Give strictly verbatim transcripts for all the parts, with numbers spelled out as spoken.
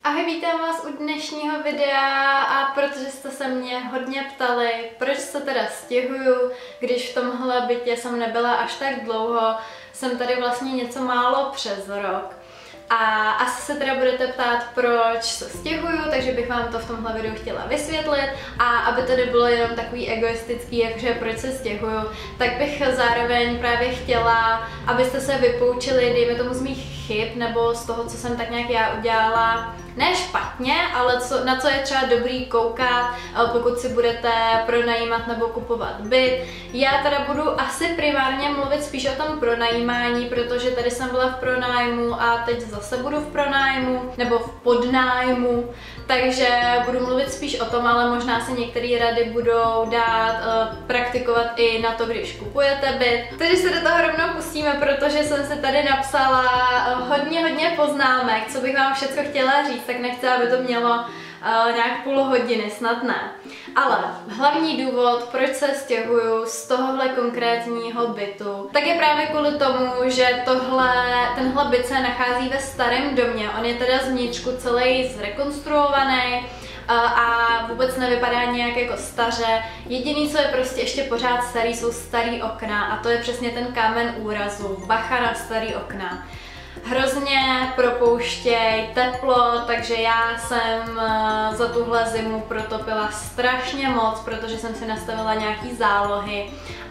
Ahoj, vítám vás u dnešního videa a protože jste se mě hodně ptali, proč se teda stěhuju, když v tomhle bytě jsem nebyla až tak dlouho, jsem tady vlastně něco málo přes rok. A asi se teda budete ptát, proč se stěhuju, takže bych vám to v tomhle videu chtěla vysvětlit a aby to nebylo jenom takový egoistický, jakože proč se stěhuju, tak bych zároveň právě chtěla, abyste se vypoučili, dejme tomu z mých chyb nebo z toho, co jsem tak nějak já udělala, ne špatně, ale co, na co je třeba dobrý koukat, pokud si budete pronajímat nebo kupovat byt. Já teda budu asi primárně mluvit spíš o tom pronajímání, protože tady jsem byla v pronájmu a teď zase budu v pronájmu nebo v podnájmu, takže budu mluvit spíš o tom, ale možná se některé rady budou dát uh, praktikovat i na to, když kupujete byt. Takže se do toho rovnou pustíme, protože jsem si tady napsala uh, hodně, hodně poznámek, co bych vám všechno chtěla říct, tak nechci, aby to mělo uh, nějak půl hodiny, snad ne. Ale hlavní důvod, proč se stěhuju z tohohle konkrétního bytu, tak je právě kvůli tomu, že tohle, tenhle byt se nachází ve starém domě. On je teda zvnitřku celý zrekonstruovaný a vůbec nevypadá nějak jako staře. Jediný, co je prostě ještě pořád starý, jsou starý okna a to je přesně ten kámen úrazu. Bacha na starý okna. Hrozně propouštěj teplo, takže já jsem za tuhle zimu protopila strašně moc, protože jsem si nastavila nějaký zálohy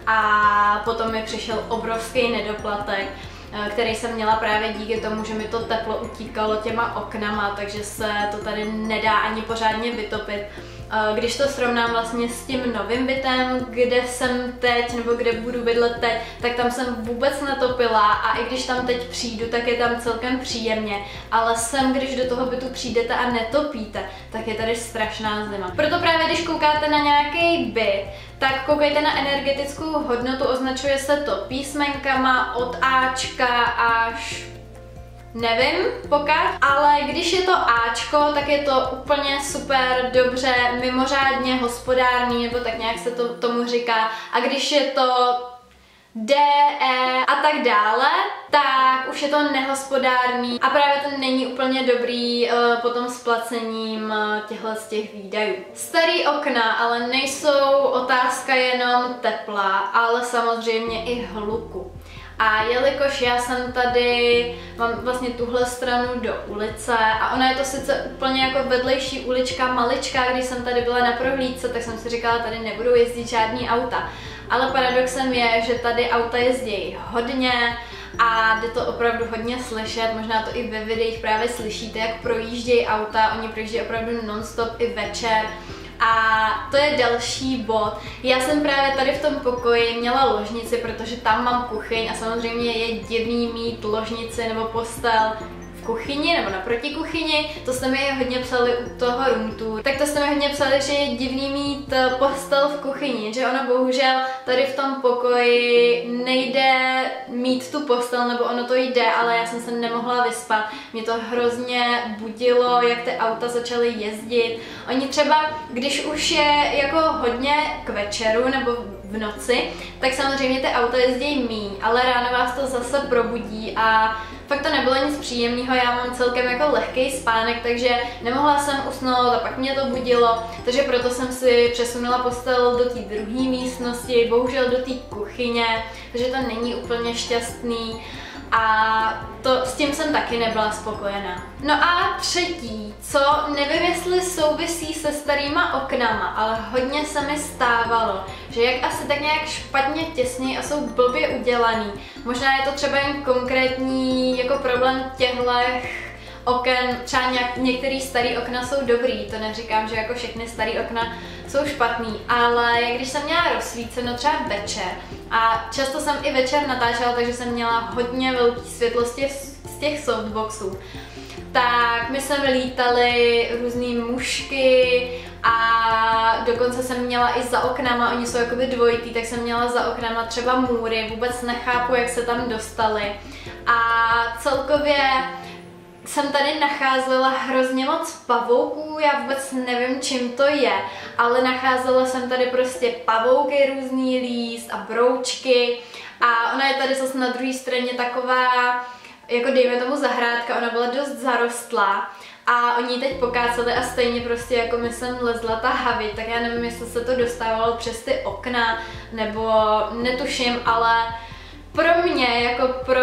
a potom mi přišel obrovský nedoplatek, který jsem měla právě díky tomu, že mi to teplo utíkalo těma oknama, takže se to tady nedá ani pořádně vytopit. Když to srovnám vlastně s tím novým bytem, kde jsem teď, nebo kde budu bydlet teď, tak tam jsem vůbec netopila a i když tam teď přijdu, tak je tam celkem příjemně, ale sem, když do toho bytu přijdete a netopíte, tak je tady strašná zima. Proto právě, když koukáte na nějaký byt, tak koukejte na energetickou hodnotu, označuje se to písmenkama od Ačka až nevím pokud, ale když je to Ačko, tak je to úplně super, dobře, mimořádně hospodárný, nebo tak nějak se to tomu říká. A když je to D, E a tak dále, tak už je to nehospodárný a právě to není úplně dobrý uh, potom s placením uh, těchto z těch výdajů. Starý okna ale nejsou otázka jenom tepla, ale samozřejmě i hluku. A jelikož já jsem tady, mám vlastně tuhle stranu do ulice a ona je to sice úplně jako vedlejší ulička, maličká, když jsem tady byla na prohlídce, tak jsem si říkala, tady nebudou jezdit žádný auta. Ale paradoxem je, že tady auta jezdí hodně a jde to opravdu hodně slyšet, možná to i ve videích právě slyšíte, jak projíždějí auta, oni projíždějí opravdu non-stop i večer. A to je další bod. Já jsem právě tady v tom pokoji měla ložnici, protože tam mám kuchyň a samozřejmě je divný mít ložnici nebo postel v kuchyni nebo naproti kuchyni. To jste mi hodně psali u toho room tour. Tak to jste mi hodně psali, že je divný mít postel v kuchyni, že ono bohužel tady v tom pokoji nejde mít tu postel, nebo ono to jde, ale já jsem se nemohla vyspat. Mě to hrozně budilo, jak ty auta začaly jezdit. Oni třeba, když už je jako hodně k večeru nebo v noci, tak samozřejmě ty auta jezdí míň, ale ráno vás to zase probudí a fakt to nebylo nic příjemného, já mám celkem jako lehký spánek, takže nemohla jsem usnout a pak mě to budilo, takže proto jsem si přesunula postel do té druhé místnosti, bohužel do té kuchyně, takže to není úplně šťastný. A to, s tím jsem taky nebyla spokojená. No a třetí, co nevím, jestli souvisí se starýma oknama, ale hodně se mi stávalo, že jak asi tak nějak špatně těsný a jsou blbě udělaný. Možná je to třeba jen konkrétní jako problém těchhlech oken, třeba nějak, některý starý okna jsou dobrý, to neříkám, že jako všechny starý okna jsou špatný, ale jak když jsem měla rozsvíceno třeba večer a často jsem i večer natáčela, takže jsem měla hodně velký světlo z těch, z těch softboxů, tak mi sem lítaly různý mušky a dokonce jsem měla i za oknama, oni jsou jakoby dvojitý, tak jsem měla za oknama třeba můry, vůbec nechápu, jak se tam dostaly a celkově jsem tady nacházela hrozně moc pavouků, já vůbec nevím, čím to je, ale nacházela jsem tady prostě pavouky, různý líst a broučky a ona je tady zase na druhé straně taková, jako dejme tomu zahrádka, ona byla dost zarostlá a oni teď pokáceli a stejně prostě jako mi sem lezla ta havěť, tak já nevím, jestli se to dostávalo přes ty okna, nebo netuším, ale pro mě, jako pro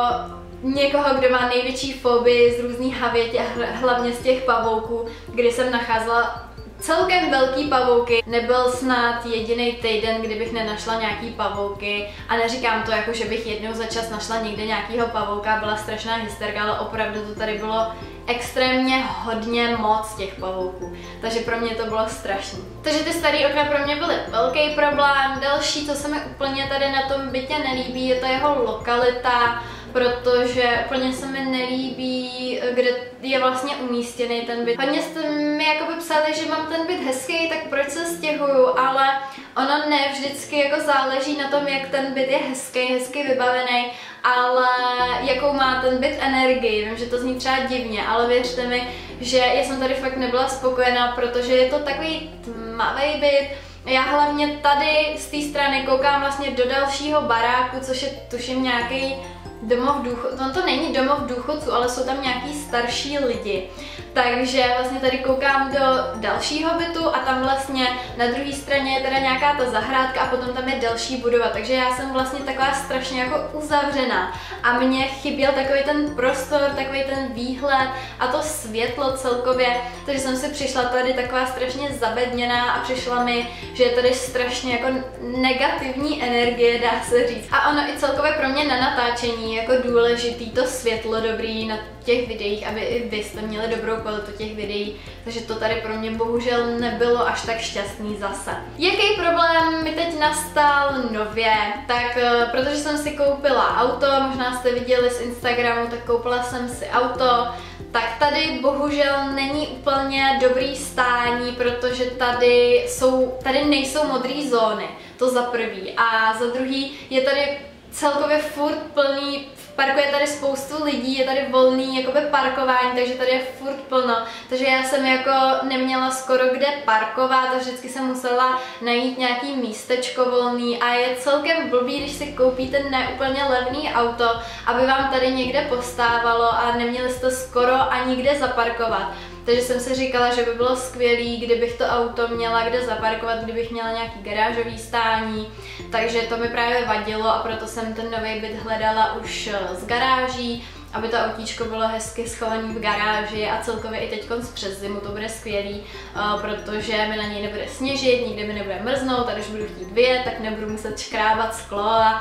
někoho, kdo má největší fobii z různých havěť a hlavně z těch pavouků, kdy jsem nacházela celkem velký pavouky, nebyl snad jediný týden, kdybych nenašla nějaký pavouky, a neříkám to jako, že bych jednou za čas našla někde nějakýho pavouka, byla strašná hysterka, ale opravdu to tady bylo extrémně hodně moc těch pavouků, takže pro mě to bylo strašné. Takže ty staré okna pro mě byly velký problém. Další, co se mi úplně tady na tom bytě nelíbí, je ta jeho lokalita, protože úplně se mi nelíbí, kde je vlastně umístěný ten byt. Hodně jste mi jakoby psali, že mám ten byt hezký, tak proč se stěhuju, ale ono ne vždycky jako záleží na tom, jak ten byt je hezký, hezky vybavený, ale jakou má ten byt energii. Vím, že to zní třeba divně, ale věřte mi, že já jsem tady fakt nebyla spokojená, protože je to takový tmavý byt. Já hlavně tady z té strany koukám vlastně do dalšího baráku, což je tuším nějaký domov důchodců, on to není domov důchodců, ale jsou tam nějaký starší lidi. Takže vlastně tady koukám do dalšího bytu a tam vlastně na druhé straně je teda nějaká ta zahrádka a potom tam je další budova. Takže já jsem vlastně taková strašně jako uzavřená a mně chyběl takový ten prostor, takový ten výhled a to světlo celkově. Takže jsem si přišla tady taková strašně zabedněná a přišla mi, že je tady strašně jako negativní energie, dá se říct. A ono i celkově pro mě na natáčení jako důležitý to světlo dobrý na těch videích, aby i vy jste měli dobrou kvalitu těch videí, takže to tady pro mě bohužel nebylo až tak šťastný zase. Jaký problém mi teď nastal nově? Tak protože jsem si koupila auto, možná jste viděli z Instagramu, tak koupila jsem si auto, tak tady bohužel není úplně dobrý stání, protože tady jsou, tady nejsou modré zóny, to za prvý, a za druhý je tady celkově furt plný, parkuje tady spoustu lidí, je tady volný jakoby parkování, takže tady je furt plno, takže já jsem jako neměla skoro kde parkovat a vždycky jsem musela najít nějaký místečko volný a je celkem blbý, když si koupíte neúplně levný auto, aby vám tady někde postávalo a neměli jste skoro ani kde zaparkovat. Takže jsem si říkala, že by bylo skvělý, kdybych to auto měla kde zaparkovat, kdybych měla nějaký garážový stání, takže to mi právě vadilo a proto jsem ten nový byt hledala už z garáží, aby to autíčko bylo hezky schované v garáži a celkově i teď přes zimu to bude skvělý, protože mi na něj nebude sněžit, nikdy mi nebude mrznout a když budu chtít vyjet, tak nebudu muset škrábat sklo a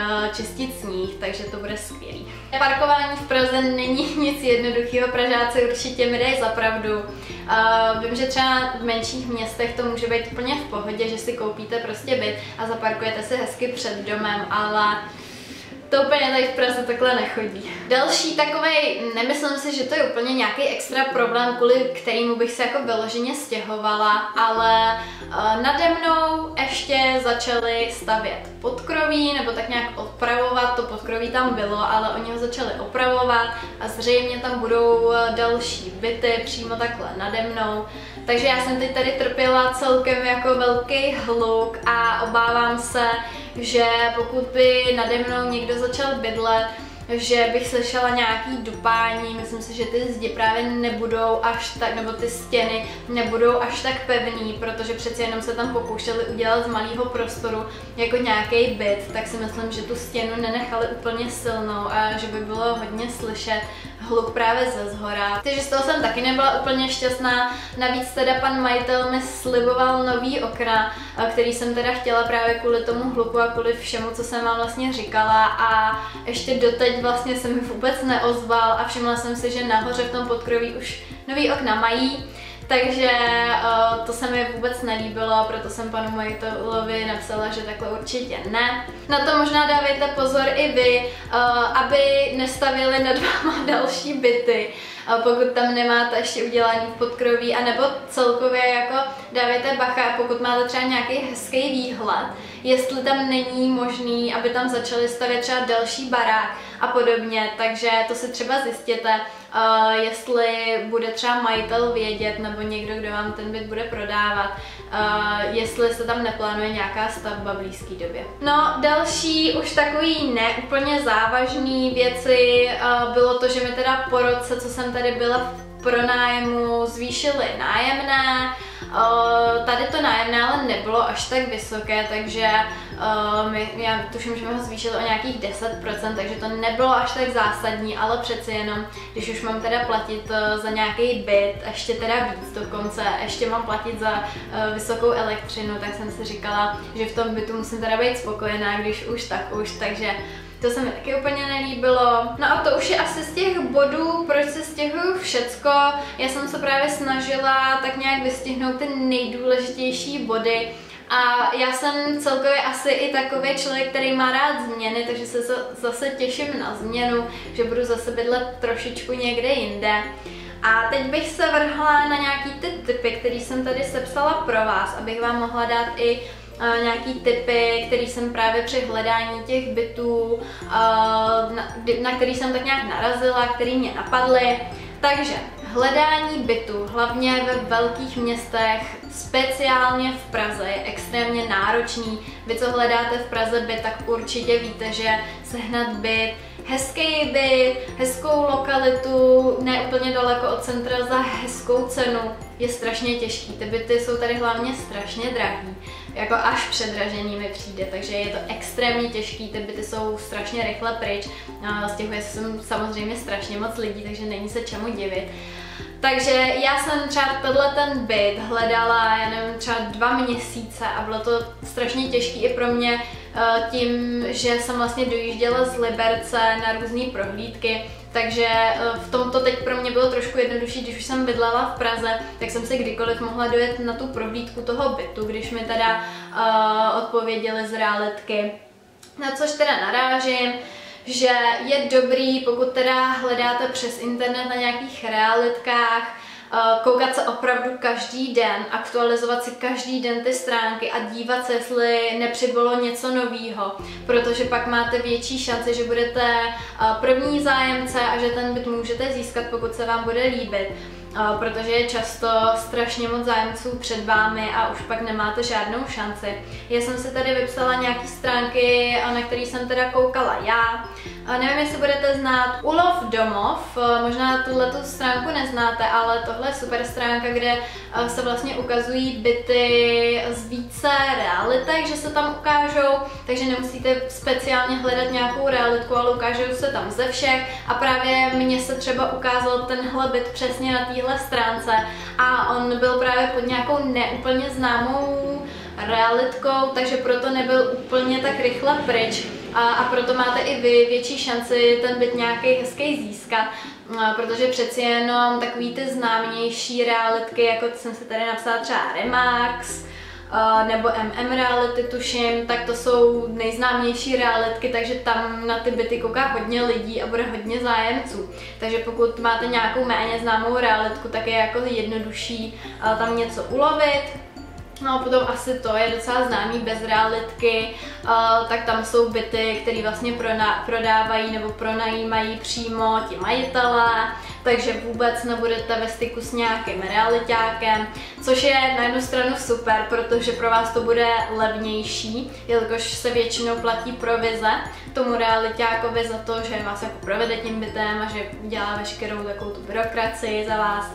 čistit sníh, takže to bude skvělý. Parkování v Praze není nic jednoduchého, Pražáci určitě mi dají za pravdu. Vím, že třeba v menších městech to může být úplně v pohodě, že si koupíte prostě byt a zaparkujete si hezky před domem, ale to úplně tady v Praze takhle nechodí. Další takovej, nemyslím si, že to je úplně nějaký extra problém, kvůli kterému bych se jako vyloženě stěhovala, ale uh, nade mnou ještě začali stavět podkroví, nebo tak nějak opravovat, to podkroví tam bylo, ale oni ho začali opravovat a zřejmě tam budou další byty přímo takhle nade mnou. Takže já jsem teď tady trpěla celkem jako velký hluk a obávám se, že pokud by nade mnou někdo začal bydlet, že bych slyšela nějaký dupání, myslím si, že ty zdi právě nebudou až tak, nebo ty stěny nebudou až tak pevný, protože přeci jenom se tam pokoušeli udělat z malého prostoru jako nějaký byt, tak si myslím, že tu stěnu nenechali úplně silnou a že by bylo hodně slyšet hluk právě ze zhora. Takže z toho jsem taky nebyla úplně šťastná, navíc teda pan majitel mi sliboval nový okna, který jsem teda chtěla právě kvůli tomu hluku a kvůli všemu, co jsem vám vlastně říkala, a ještě doteď vlastně se mi vůbec neozval a všimla jsem si, že nahoře v tom podkroví už nový okna mají. Takže uh, to se mi vůbec nelíbilo, proto jsem panu majitelovi napsala, že takhle určitě ne. Na to možná dávejte pozor i vy, uh, aby nestavili nad váma další byty, uh, pokud tam nemáte ještě udělaný v podkroví, anebo celkově jako dávejte bacha, pokud máte třeba nějaký hezký výhled, jestli tam není možný, aby tam začali stavět třeba další barák a podobně, takže to si třeba zjistěte, uh, jestli bude třeba majitel vědět nebo někdo, kdo vám ten byt bude prodávat, uh, jestli se tam neplánuje nějaká stavba v blízké době. No, další už takový neúplně závažný věci uh, bylo to, že mi teda po roce, co jsem tady byla v pronájmu zvýšili nájemné. Tady to nájemné ale nebylo až tak vysoké, takže my, já tuším, že mi ho zvýšili o nějakých deset procent, takže to nebylo až tak zásadní, ale přeci jenom, když už mám teda platit za nějaký byt, ještě teda víc dokonce, ještě mám platit za vysokou elektřinu, tak jsem si říkala, že v tom bytu musím teda být spokojená, když už tak už, takže to se mi taky úplně nelíbilo. No a to už je asi z těch bodů, proč se stěhuju všecko. Já jsem se právě snažila tak nějak vystihnout ty nejdůležitější body. A já jsem celkově asi i takový člověk, který má rád změny, takže se zase těším na změnu, že budu zase bydlet trošičku někde jinde. A teď bych se vrhla na nějaký ty tipy, které jsem tady sepsala pro vás, abych vám mohla dát i Uh, nějaký tipy, který jsem právě při hledání těch bytů, uh, na, na který jsem tak nějak narazila, který mě napadly. Takže hledání bytu, hlavně ve velkých městech, speciálně v Praze, je extrémně náročný. Vy, co hledáte v Praze byt, tak určitě víte, že sehnat byt, hezký byt, hezkou lokalitu, ne úplně daleko od centra za hezkou cenu, je strašně těžký. Ty byty jsou tady hlavně strašně drahý, jako až předražení mi přijde, takže je to extrémně těžký, ty byty jsou strašně rychle pryč, stěhuje se sem samozřejmě strašně moc lidí, takže není se čemu divit. Takže já jsem třeba tenhle ten byt hledala, já nevím, třeba dva měsíce a bylo to strašně těžké i pro mě tím, že jsem vlastně dojížděla z Liberce na různé prohlídky, takže v tomto teď pro mě bylo trošku jednodušší, když už jsem bydlela v Praze, tak jsem si kdykoliv mohla dojet na tu prohlídku toho bytu, když mi teda uh, odpověděli z realitky, na což teda narážím, že je dobrý, pokud teda hledáte přes internet na nějakých realitkách, koukat se opravdu každý den, aktualizovat si každý den ty stránky a dívat se, jestli nepřibylo něco novýho, protože pak máte větší šanci, že budete první zájemce a že ten byt můžete získat, pokud se vám bude líbit. Protože je často strašně moc zájemců před vámi a už pak nemáte žádnou šanci. Já jsem si tady vypsala nějaké stránky, na které jsem teda koukala já. Nevím, jestli budete znát Ulov domov, možná tuhletu stránku neznáte, ale tohle je super stránka, kde se vlastně ukazují byty z více realitek, že se tam ukážou, takže nemusíte speciálně hledat nějakou realitku, ale ukážou se tam ze všech a právě mně se třeba ukázal tenhle byt přesně na téhle stránce a on byl právě pod nějakou neúplně známou realitkou, takže proto nebyl úplně tak rychle pryč a, a proto máte i vy větší šanci ten byt nějaký hezký získat, a, protože přeci jenom takový ty známější realitky, jako jsem si tady napsala třeba Remax, a, nebo M M Reality tuším, tak to jsou nejznámější realitky, takže tam na ty byty kouká hodně lidí a bude hodně zájemců. Takže pokud máte nějakou méně známou realitku, tak je jako jednodušší a, tam něco ulovit. No a potom asi to je docela známý bez realitky, uh, tak tam jsou byty, které vlastně prodávají nebo pronajímají přímo ti majitelé, takže vůbec nebudete ve styku s nějakým realitákem, což je na jednu stranu super, protože pro vás to bude levnější, jelikož se většinou platí provize tomu realitákovi za to, že vás jako provede tím bytem a že dělá veškerou takovou tu byrokracii za vás.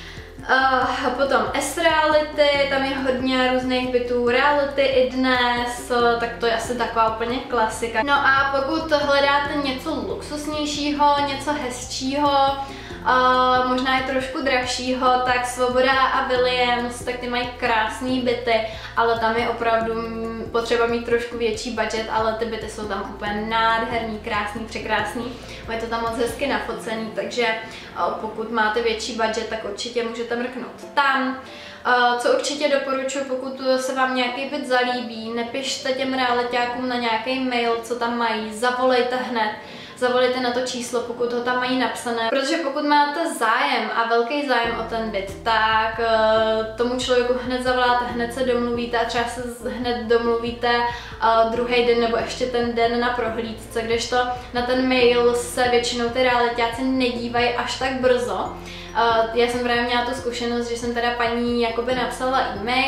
Uh, potom S-Reality, tam je hodně různých bytů, Reality i dnes, uh, tak to je asi taková úplně klasika. No a pokud hledáte něco luxusnějšího, něco hezčího, uh, možná i trošku dražšího, tak Svoboda a Williams, tak ty mají krásné byty, ale tam je opravdu potřeba mít trošku větší budget, ale ty byty jsou tam úplně nádherný, krásný, překrásný. Je to tam moc hezky nafocený, takže uh, pokud máte větší budget, tak určitě můžete mrknout tam. Uh, co určitě doporučuji, pokud se vám nějaký byt zalíbí, nepište těm realitákům na nějaký mail, co tam mají, zavolejte hned. Zavolejte na to číslo, pokud ho tam mají napsané, protože pokud máte zájem a velký zájem o ten byt, tak uh, tomu člověku hned zavoláte, hned se domluvíte a třeba se hned domluvíte uh, druhý den nebo ještě ten den na prohlídce, kdežto na ten mail se většinou ty realitáci nedívají až tak brzo. Uh, já jsem právě měla tu zkušenost, že jsem teda paní jakoby napsala e-mail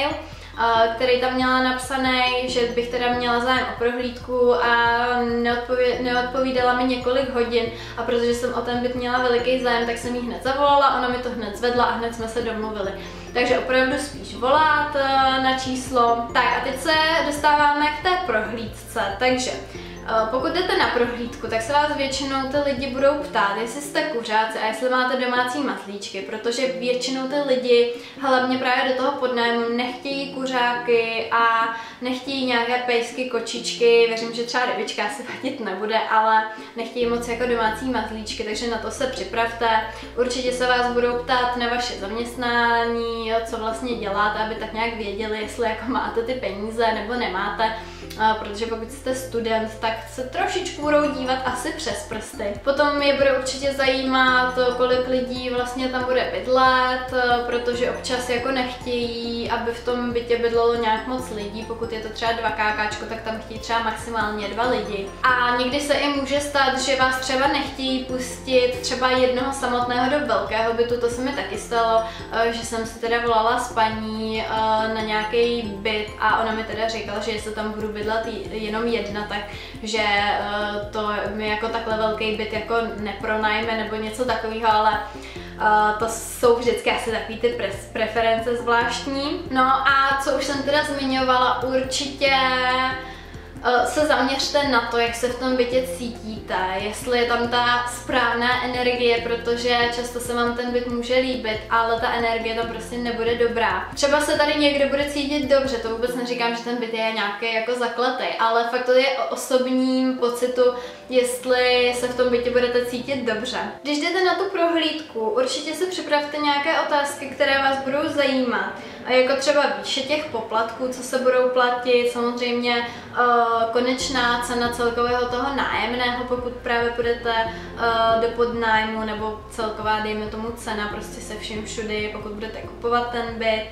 který tam měla napsaný, že bych teda měla zájem o prohlídku a neodpově- neodpovídala mi několik hodin a protože jsem o ten byt měla veliký zájem, tak jsem jí hned zavolala, ona mi to hned zvedla a hned jsme se domluvili. Takže opravdu spíš volat na číslo. Tak a teď se dostáváme k té prohlídce, takže pokud jdete na prohlídku, tak se vás většinou ty lidi budou ptát, jestli jste kuřáci a jestli máte domácí matlíčky, protože většinou ty lidi, hlavně právě do toho podnájmu, nechtějí kuřáky a nechtějí nějaké pejsky, kočičky, věřím, že třeba rybička si vadit nebude, ale nechtějí moc jako domácí matlíčky, takže na to se připravte. Určitě se vás budou ptát na vaše zaměstnání, co vlastně děláte, aby tak nějak věděli, jestli jako máte ty peníze nebo nemáte, protože pokud jste student, tak se trošičku budou dívat asi přes prsty. Potom je bude určitě zajímat, kolik lidí vlastně tam bude bydlet, protože občas jako nechtějí, aby v tom bytě bydlelo nějak moc lidí. Pokud je to třeba dva kákáčko, tak tam chtějí třeba maximálně dva lidi. A někdy se i může stát, že vás třeba nechtějí pustit třeba jednoho samotného do velkého bytu. To se mi taky stalo, že jsem si teda volala s paní na nějaký byt a ona mi teda říkala, že jestli tam budu bydlet jenom jedna, tak že uh, to mi jako takhle velký byt jako nepronajme nebo něco takového, ale uh, to jsou vždycky asi takový ty pre preference zvláštní. No a co už jsem teda zmiňovala, určitě se zaměřte na to, jak se v tom bytě cítíte, jestli je tam ta správná energie, protože často se vám ten byt může líbit, ale ta energie tam prostě nebude dobrá. Třeba se tady někdo bude cítit dobře, to vůbec neříkám, že ten byt je nějaký jako zakletý, ale fakt to je o osobním pocitu, jestli se v tom bytě budete cítit dobře. Když jdete na tu prohlídku, určitě si připravte nějaké otázky, které vás budou zajímat. A jako třeba výše těch poplatků, co se budou platit, samozřejmě uh, konečná cena celkového toho nájemného, pokud právě půjdete uh, do podnájmu, nebo celková, dejme tomu, cena prostě se vším všudy, pokud budete kupovat ten byt.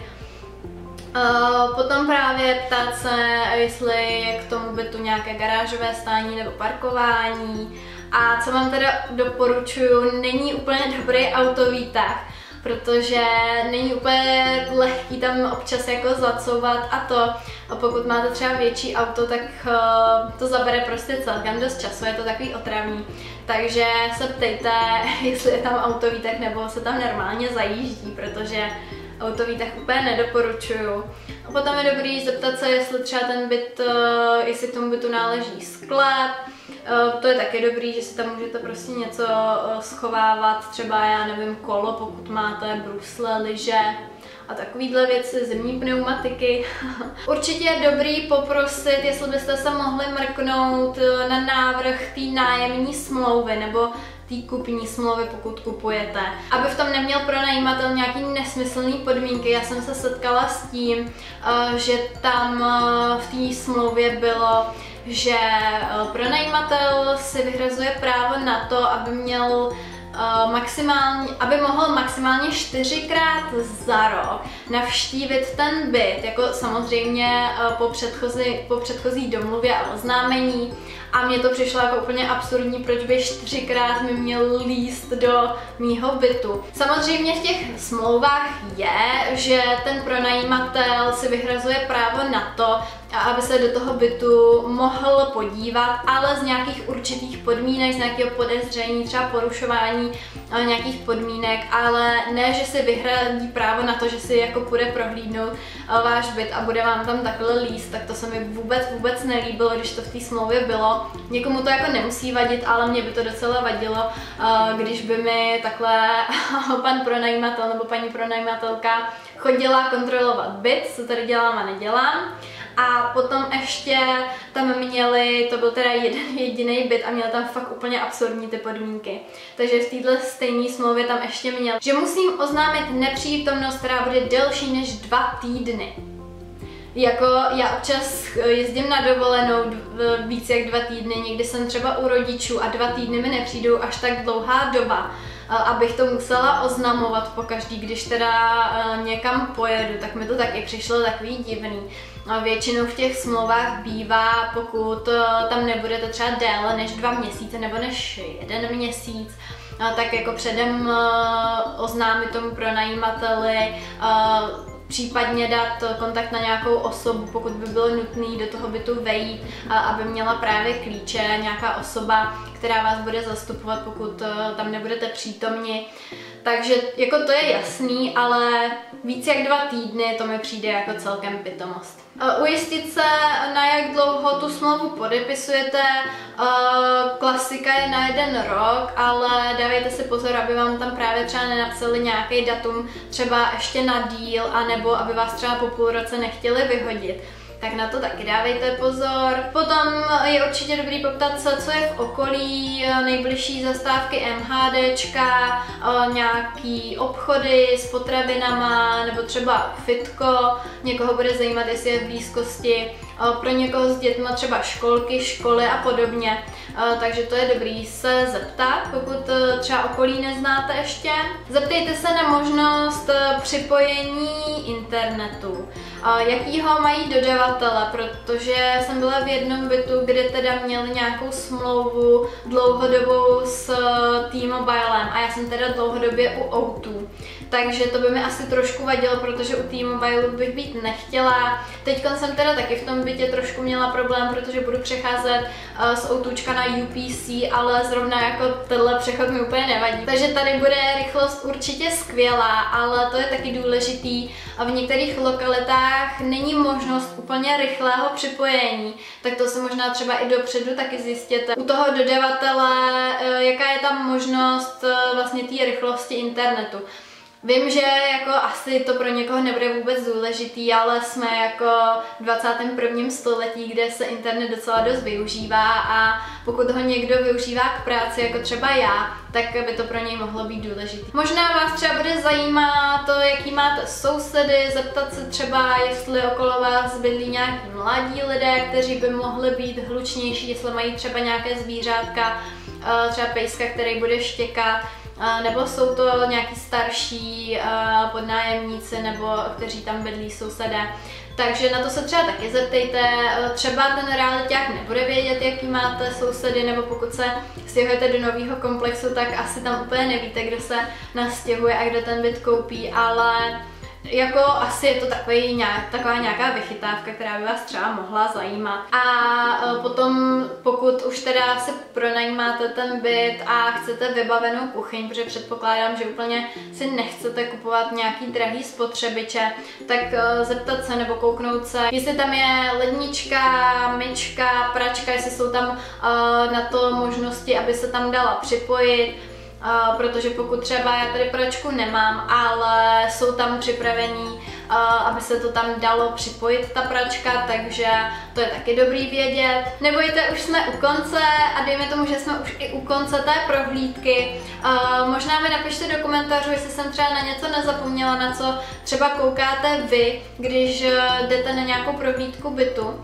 Uh, potom právě ptát se, jestli je k tomu bytu nějaké garážové stání nebo parkování. A co vám teda doporučuju, není úplně dobrý autovýtah, protože není úplně lehký tam občas jako zacouvat a to. A pokud máte třeba větší auto, tak uh, to zabere prostě celkem dost času, je to takový otravný. Takže se ptejte, jestli je tam autovýtah nebo se tam normálně zajíždí, protože autovýtah úplně nedoporučuju. A potom je dobrý zeptat se, jestli třeba ten byt, uh, jestli k tomu bytu náleží sklep. Uh, to je taky dobrý, že si tam můžete prostě něco uh, schovávat, třeba já nevím, kolo, pokud máte, brusle, lyže a takovýhle věci, zimní pneumatiky. Určitě je dobrý poprosit, jestli byste se mohli mrknout na návrh té nájemní smlouvy nebo té kupní smlouvy, pokud kupujete. Aby v tom neměl pronajímatel nějaký nesmyslný podmínky. Já jsem se setkala s tím, že tam v té smlouvě bylo, že pronajímatel si vyhrazuje právo na to, aby měl maximálně, aby mohl maximálně čtyřikrát za rok navštívit ten byt, jako samozřejmě po předchozí, po předchozí domluvě a oznámení. A mně to přišlo jako úplně absurdní, proč by čtyřikrát mi měl líst do mýho bytu. Samozřejmě v těch smlouvách je, že ten pronajímatel si vyhrazuje právo na to, aby se do toho bytu mohl podívat, ale z nějakých určitých podmínek, z nějakého podezření, třeba porušování nějakých podmínek, ale ne, že si vyhradí právo na to, že si jako půjde prohlídnout váš byt a bude vám tam takhle líst, tak to se mi vůbec, vůbec nelíbilo, když to v té smlouvě bylo. Někomu to jako nemusí vadit, ale mě by to docela vadilo, když by mi takhle pan pronajímatel nebo paní pronajímatelka chodila kontrolovat byt, co tady dělám a nedělám. A potom ještě tam měli, to byl teda jeden jediný byt a měl tam fakt úplně absurdní ty podmínky. Takže v této stejné smlouvě tam ještě měl, že musím oznámit nepřítomnost, která bude delší než dva týdny. Jako já občas jezdím na dovolenou víc jak dva týdny, někdy jsem třeba u rodičů a dva týdny mi nepřijdou až tak dlouhá doba, abych to musela oznamovat pokaždý, když teda někam pojedu, tak mi to taky přišlo takový divný. Většinou v těch smlouvách bývá, pokud tam nebudete třeba déle než dva měsíce nebo než jeden měsíc, tak jako předem oznámit tomu pronajímateli případně dát kontakt na nějakou osobu, pokud by bylo nutné do toho bytu vejít, aby měla právě klíče, nějaká osoba, která vás bude zastupovat, pokud tam nebudete přítomni. Takže jako to je jasný, ale víc jak dva týdny to mi přijde jako celkem pitomost. Ujistit se, na jak dlouho tu smlouvu podepisujete, klasika je na jeden rok, ale dávejte si pozor, aby vám tam právě třeba nenapsali nějaký datum, třeba ještě na díl, anebo aby vás třeba po půl roce nechtěli vyhodit. Tak na to taky dávejte pozor. Potom je určitě dobrý poptat se, co je v okolí, nejbližší zastávky MHDčka, nějaký obchody s potravinama, nebo třeba fitko, někoho bude zajímat, jestli je v blízkosti, pro někoho s dětma třeba školky, školy a podobně. Takže to je dobrý se zeptat, pokud třeba okolí neznáte ještě. Zeptejte se na možnost připojení internetu. Jakýho mají dodavatele, protože jsem byla v jednom bytu, kde teda měli nějakou smlouvu dlouhodobou s T-Mobilem a já jsem teda dlouhodobě u O dva. Takže to by mi asi trošku vadilo, protože u T-Mobilu bych být nechtěla. Teď jsem teda taky v tom bytě trošku měla problém, protože budu přecházet z O dva na U P C, ale zrovna jako tenhle přechod mi úplně nevadí. Takže tady bude rychlost určitě skvělá, ale to je taky důležitý. A v některých lokalitách není možnost úplně rychlého připojení, tak to si možná třeba i dopředu taky zjistěte. U toho dodavatele, jaká je tam možnost vlastně té rychlosti internetu. Vím, že jako asi to pro někoho nebude vůbec důležitý, ale jsme jako v dvacátém prvním století, kde se internet docela dost využívá a pokud ho někdo využívá k práci, jako třeba já, tak by to pro něj mohlo být důležitý. Možná vás třeba bude zajímat to, jaký máte sousedy, zeptat se třeba, jestli okolo vás bydlí nějaký mladí lidé, kteří by mohli být hlučnější, jestli mají třeba nějaké zvířátka, třeba pejska, který bude štěkat, nebo jsou to nějaký starší podnájemníci, nebo kteří tam bydlí sousedé. Takže na to se třeba taky zeptejte, třeba ten realiťák nebude vědět, jaký máte sousedy, nebo pokud se stěhujete do nového komplexu, tak asi tam úplně nevíte, kdo se nastěhuje a kdo ten byt koupí, ale jako asi je to takový nějak, taková nějaká vychytávka, která by vás třeba mohla zajímat. A potom, pokud už teda si pronajímáte ten byt a chcete vybavenou kuchyň, protože předpokládám, že úplně si nechcete kupovat nějaký drahý spotřebiče, tak zeptat se nebo kouknout se, jestli tam je lednička, myčka, pračka, jestli jsou tam na to možnosti, aby se tam dala připojit. Uh, protože pokud třeba já tady pračku nemám, ale jsou tam připravení, uh, aby se to tam dalo připojit, ta pračka, takže to je taky dobrý vědět. Nebojte, už jsme u konce a dejme tomu, že jsme už i u konce té prohlídky. Uh, možná mi napište do komentářů, jestli jsem třeba na něco nezapomněla, na co třeba koukáte vy, když jdete na nějakou prohlídku bytu.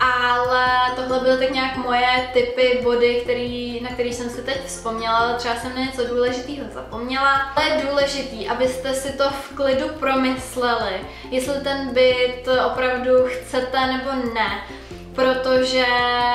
Ale tohle byly tak nějak moje tipy, body, který, na který jsem si teď vzpomněla, ale třeba jsem na něco důležitého zapomněla. Ale je důležitý, abyste si to v klidu promysleli, jestli ten byt opravdu chcete nebo ne. Protože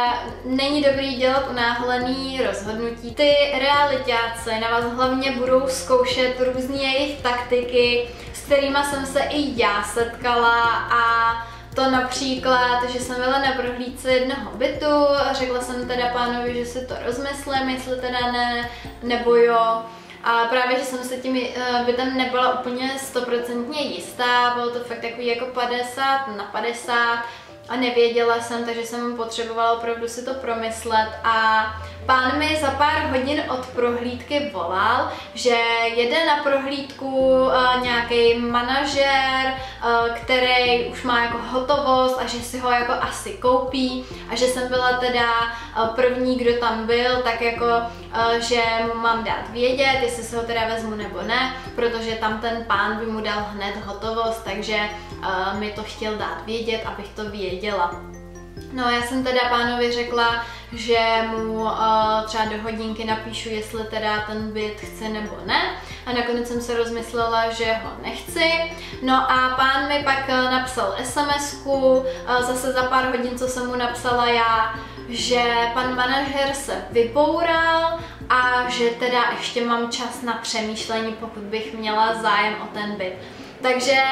není dobrý dělat unáhlený rozhodnutí. Ty realiťáci na vás hlavně budou zkoušet různé jejich taktiky, s kterými jsem se i já setkala a to například, že jsem byla na prohlídce jednoho bytu a řekla jsem teda pánovi, že si to rozmyslím, jestli teda ne, nebo jo. A právě, že jsem se tím bytem nebyla úplně stoprocentně jistá, bylo to fakt takový jako padesát na padesát a nevěděla jsem, takže jsem potřebovala opravdu si to promyslet a pán mi za pár hodin od prohlídky volal, že jede na prohlídku uh, nějaký manažer, uh, který už má jako hotovost a že si ho jako asi koupí a že jsem byla teda uh, první, kdo tam byl, tak jako, uh, že mu mám dát vědět, jestli si ho teda vezmu nebo ne, protože tam ten pán by mu dal hned hotovost, takže uh, mi to chtěl dát vědět, abych to věděla. No, já jsem teda pánovi řekla, že mu uh, třeba do hodinky napíšu, jestli teda ten byt chce nebo ne. A nakonec jsem se rozmyslela, že ho nechci. No a pán mi pak uh, napsal SMSku, uh, zase za pár hodin, co jsem mu napsala já, že pan manažer se vyboural a že teda ještě mám čas na přemýšlení, pokud bych měla zájem o ten byt. Takže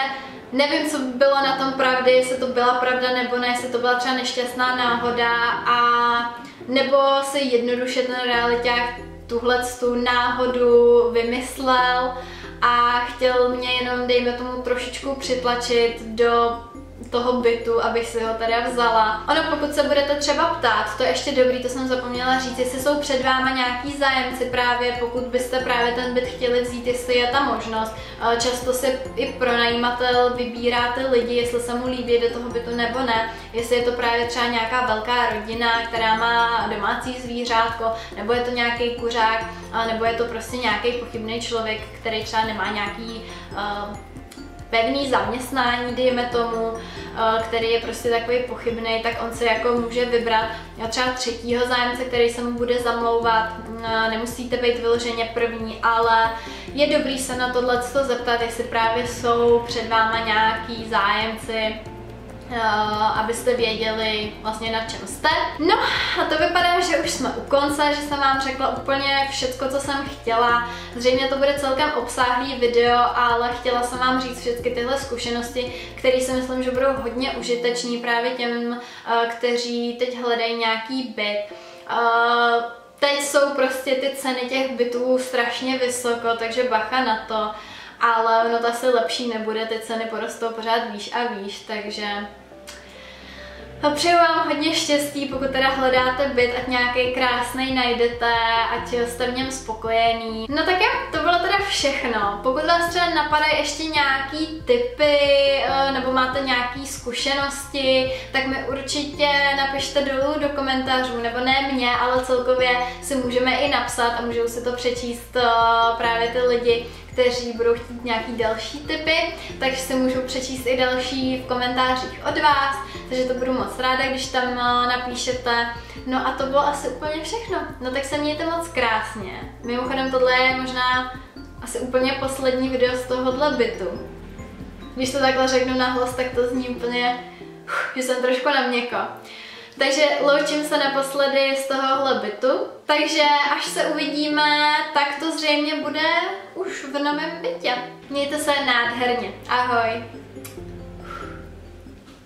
Nevím, co bylo na tom pravdy, jestli to byla pravda nebo ne, jestli to byla třeba nešťastná náhoda a nebo si jednoduše ten realiťák tuhle tu náhodu vymyslel a chtěl mě jenom, dejme tomu, trošičku přitlačit do toho bytu, abych si ho teda vzala. Ono, pokud se budete třeba ptát, to je ještě dobrý, to jsem zapomněla říct, jestli jsou před váma nějaký zájemci právě, pokud byste právě ten byt chtěli vzít, jestli je ta možnost. Často si i pronajímatel vybírá ty lidi, jestli se mu líbí do toho bytu nebo ne, jestli je to právě třeba nějaká velká rodina, která má domácí zvířátko, nebo je to nějaký kuřák, nebo je to prostě nějaký pochybný člověk, který třeba nemá nějaký uh, pevný zaměstnání, dejme tomu, který je prostě takový pochybný, tak on se jako může vybrat třeba třetího zájemce, který se mu bude zamlouvat. Nemusíte být vyloženě první, ale je dobrý se na tohle zeptat, jestli právě jsou před váma nějaký zájemci, abyste věděli vlastně, na čem jste. No a to vypadá, že už jsme u konce, že jsem vám řekla úplně všecko, co jsem chtěla. Zřejmě to bude celkem obsáhlý video, ale chtěla jsem vám říct všechny tyhle zkušenosti, které si myslím, že budou hodně užiteční právě těm, kteří teď hledají nějaký byt. Teď jsou prostě ty ceny těch bytů strašně vysoko, takže bacha na to. Ale ono to asi lepší nebude, ty ceny porostou pořád výš a výš, takže přeju vám hodně štěstí, pokud teda hledáte byt, ať nějaký krásný najdete, ať jste v něm spokojený. No tak jo, to bylo teda všechno. Pokud vás třeba napadají ještě nějaký tipy, nebo máte nějaký zkušenosti, tak mi určitě napište dolů do komentářů, nebo ne mě, ale celkově si můžeme i napsat a můžou si to přečíst právě ty lidi, kteří budou chtít nějaký další tipy, takže si můžou přečíst i další v komentářích od vás, takže to budu moc ráda, když tam napíšete. No a to bylo asi úplně všechno. No tak se mějte moc krásně. Mimochodem tohle je možná asi úplně poslední video z tohohle bytu. Když to takhle řeknu nahlas, tak to zní úplně, že jsem trošku na měko. Takže loučím se naposledy z tohohle bytu. Takže až se uvidíme, tak to zřejmě bude už v novém bytě. Mějte se nádherně. Ahoj!